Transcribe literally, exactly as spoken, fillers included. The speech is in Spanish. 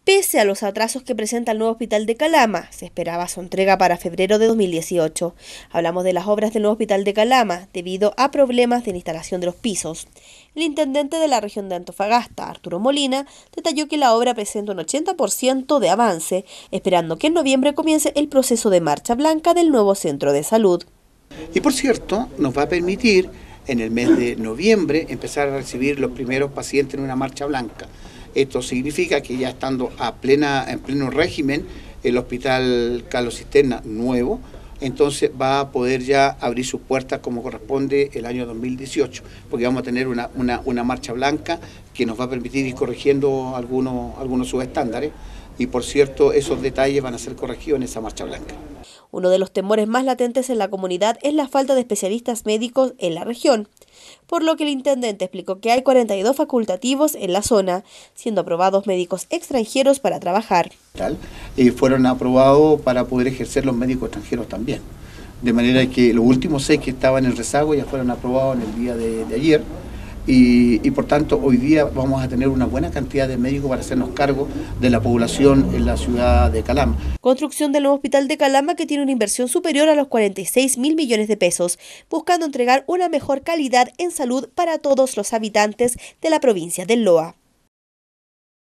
Pese a los atrasos que presenta el nuevo hospital de Calama, se esperaba su entrega para febrero de dos mil dieciocho. Hablamos de las obras del nuevo hospital de Calama, debido a problemas de la instalación de los pisos. El intendente de la región de Antofagasta, Arturo Molina, detalló que la obra presenta un ochenta por ciento de avance, esperando que en noviembre comience el proceso de marcha blanca del nuevo centro de salud. Y por cierto, nos va a permitir en el mes de noviembre empezar a recibir los primeros pacientes en una marcha blanca. Esto significa que ya estando a plena, en pleno régimen, el hospital Carlos Cisterna nuevo, entonces va a poder ya abrir sus puertas como corresponde el año dos mil dieciocho, porque vamos a tener una, una, una marcha blanca que nos va a permitir ir corrigiendo algunos, algunos subestándares, y por cierto, esos detalles van a ser corregidos en esa marcha blanca. Uno de los temores más latentes en la comunidad es la falta de especialistas médicos en la región, por lo que el intendente explicó que hay cuarenta y dos facultativos en la zona, siendo aprobados médicos extranjeros para trabajar. Y fueron aprobados para poder ejercer los médicos extranjeros también, de manera que los últimos seis que estaban en rezago ya fueron aprobados en el día de, de ayer. Y, y por tanto hoy día vamos a tener una buena cantidad de médicos para hacernos cargo de la población en la ciudad de Calama. Construcción del nuevo hospital de Calama, que tiene una inversión superior a los cuarenta y seis mil millones de pesos, buscando entregar una mejor calidad en salud para todos los habitantes de la provincia del Loa.